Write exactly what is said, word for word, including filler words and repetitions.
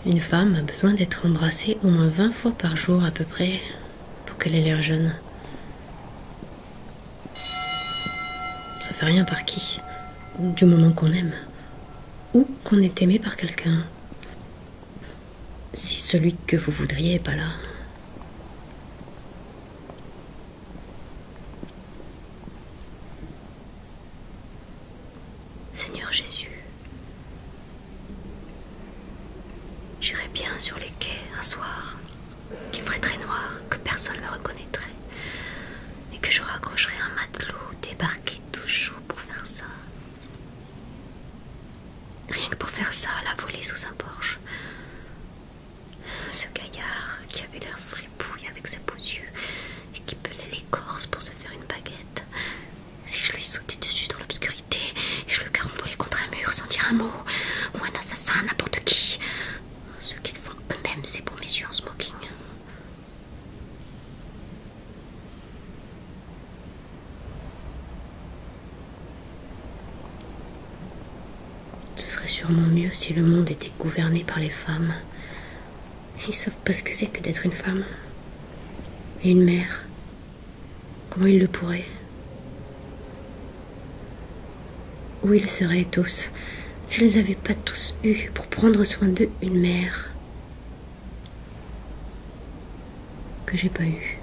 Une femme a besoin d'être embrassée au moins vingt fois par jour à peu près pour qu'elle ait l'air jeune. Ça fait rien par qui, du moment qu'on aime, ou qu'on est aimé par quelqu'un. Si celui que vous voudriez est pas là. Seigneur Jésus, j'irai bien sur les quais un soir, qu'il ferait très noir, que personne ne me reconnaîtrait, et que je raccrocherai un matelot débarqué tout chaud pour faire ça. Rien que pour faire ça, à la volée sous un porche. Ce gaillard qui avait l'air fripouille avec ses beaux yeux et qui pelait l'écorce pour se faire une baguette. Si je lui sautais dessus dans l'obscurité et je le carambolais contre un mur sans dire un mot, ou un assassin, n'importe qui. Ce qu'ils font eux-mêmes, c'est pour mes yeux en smoking. Ce serait sûrement mieux si le monde était gouverné par les femmes. Ils savent pas ce que c'est que d'être une femme. Et une mère. Comment ils le pourraient? Où ils seraient tous, s'ils n'avaient pas tous eu, pour prendre soin d'eux, une mère que j'ai pas eue.